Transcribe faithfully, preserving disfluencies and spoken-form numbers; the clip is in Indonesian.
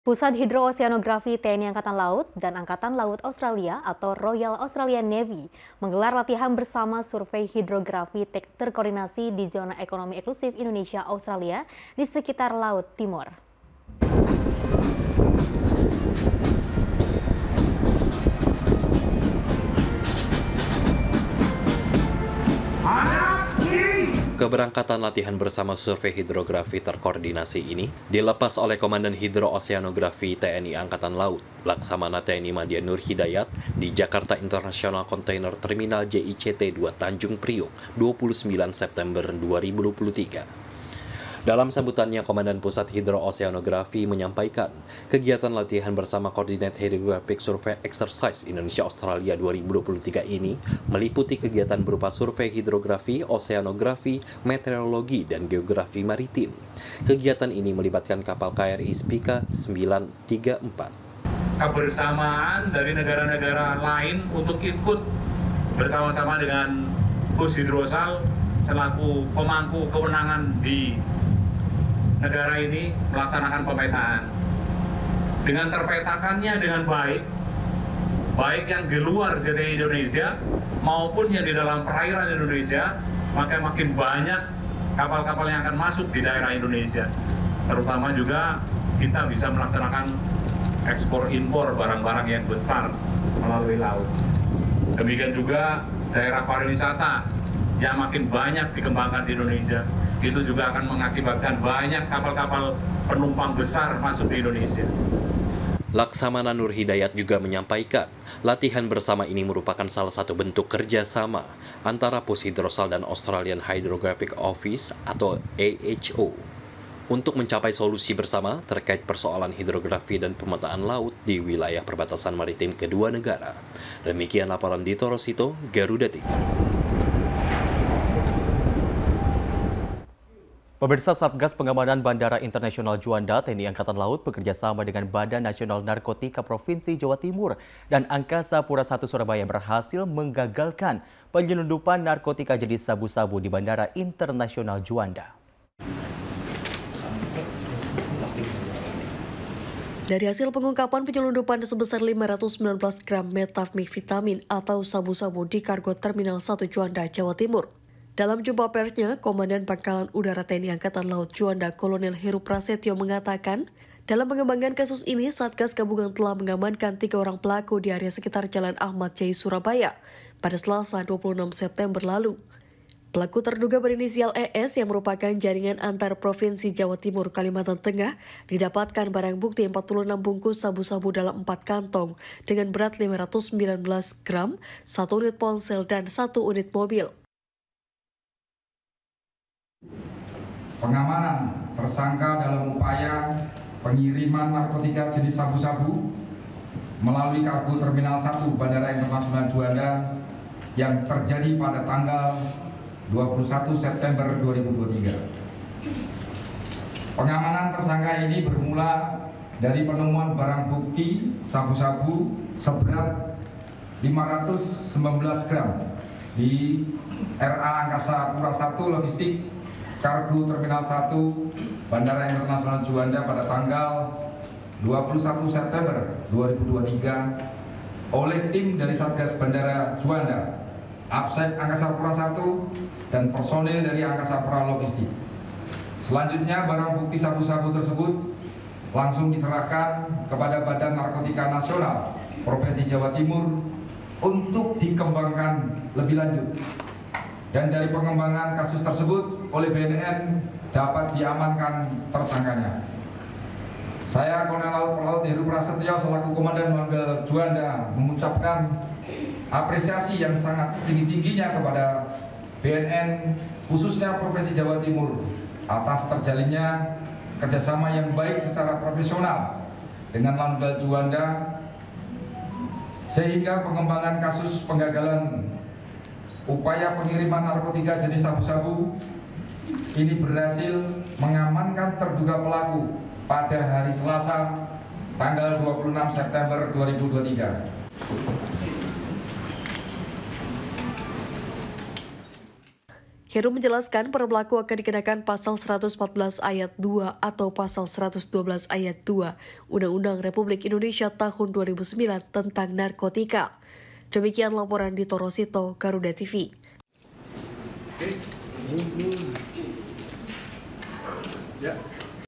Pusat Hidrooceanografi T N I Angkatan Laut dan Angkatan Laut Australia atau Royal Australian Navy menggelar latihan bersama survei hidrografi terkoordinasi di zona ekonomi eksklusif Indonesia-Australia di sekitar Laut Timur. Keberangkatan latihan bersama survei hidrografi terkoordinasi ini dilepas oleh Komandan Hidrooceanografi T N I Angkatan Laut, Laksamana T N I Madya Nur Hidayat di Jakarta International Container Terminal J I C T dua Tanjung Priok, dua puluh sembilan September dua ribu dua puluh tiga. Dalam sambutannya, Komandan Pusat Hidrooceanografi menyampaikan kegiatan latihan bersama Coordinate Hydrographic Survey Exercise Indonesia-Australia dua ribu dua puluh tiga ini meliputi kegiatan berupa survei hidrografi, oseanografi, meteorologi, dan geografi maritim. Kegiatan ini melibatkan kapal K R I Spica sembilan tiga empat. Kebersamaan dari negara-negara lain untuk ikut bersama-sama dengan Pus Hidrosal selaku pemangku kewenangan di negara ini melaksanakan pemetaan. Dengan terpetakannya dengan baik, baik yang di luar Z T I Indonesia maupun yang di dalam perairan Indonesia, maka makin banyak kapal-kapal yang akan masuk di daerah Indonesia. Terutama juga kita bisa melaksanakan ekspor impor barang-barang yang besar melalui laut. Demikian juga daerah pariwisata yang makin banyak dikembangkan di Indonesia, itu juga akan mengakibatkan banyak kapal-kapal penumpang besar masuk di Indonesia. Laksamana Nur Hidayat juga menyampaikan, latihan bersama ini merupakan salah satu bentuk kerjasama antara Pus Hidrosal dan Australian Hydrographic Office atau A H O untuk mencapai solusi bersama terkait persoalan hidrografi dan pemetaan laut di wilayah perbatasan maritim kedua negara. Demikian laporan Dito Rosito, Garuda T V. Pemirsa, Satgas Pengamanan Bandara Internasional Juanda T N I Angkatan Laut bekerjasama dengan Badan Nasional Narkotika Provinsi Jawa Timur dan Angkasa Pura I Surabaya berhasil menggagalkan penyelundupan narkotika jenis sabu-sabu di Bandara Internasional Juanda. Dari hasil pengungkapan penyelundupan sebesar lima ratus sembilan belas gram metafmivitamin atau sabu-sabu di Kargo Terminal satu Juanda, Jawa Timur. Dalam jumpa persnya, Komandan Pangkalan Udara T N I Angkatan Laut Juanda Kolonel Heru Prasetyo mengatakan, dalam pengembangan kasus ini, Satgas Gabungan telah mengamankan tiga orang pelaku di area sekitar Jalan Ahmad Yani, Surabaya pada Selasa dua puluh enam September lalu. Pelaku terduga berinisial E S yang merupakan jaringan antar Provinsi Jawa Timur Kalimantan Tengah didapatkan barang bukti empat puluh enam bungkus sabu-sabu dalam empat kantong dengan berat lima ratus sembilan belas gram, satu unit ponsel dan satu unit mobil. Pengamanan tersangka dalam upaya pengiriman narkotika jenis sabu-sabu melalui kargo Terminal satu Bandara Internasional Juanda yang terjadi pada tanggal dua puluh satu September dua ribu dua puluh tiga. Pengamanan tersangka ini bermula dari penemuan barang bukti sabu-sabu seberat lima ratus sembilan belas gram di R A Angkasa Pura I Logistik Kargo Terminal satu Bandara Internasional Juanda pada tanggal dua puluh satu September dua ribu dua puluh tiga oleh tim dari Satgas Bandara Juanda, Absek Angkasa Pura I, dan personil dari Angkasa Pura Logistik. Selanjutnya barang bukti sabu-sabu tersebut langsung diserahkan kepada Badan Narkotika Nasional Provinsi Jawa Timur untuk dikembangkan lebih lanjut. Dan dari pengembangan kasus tersebut oleh B N N dapat diamankan tersangkanya. Saya Kolonel Laut Pelaut Heru Prasetyo selaku Komandan Langgel Juanda mengucapkan apresiasi yang sangat tinggi-tingginya kepada B N N khususnya Provinsi Jawa Timur atas terjalinnya kerjasama yang baik secara profesional dengan Langgel Juanda sehingga pengembangan kasus penggagalan upaya pengiriman narkotika jenis sabu-sabu ini berhasil mengamankan terduga pelaku pada hari Selasa tanggal dua puluh enam September dua ribu dua puluh tiga. Heru menjelaskan para pelaku akan dikenakan pasal seratus empat belas ayat dua atau pasal seratus dua belas ayat dua Undang-Undang Republik Indonesia tahun dua ribu sembilan tentang narkotika. Demikian laporan di Torosito, Garuda T V. Ya.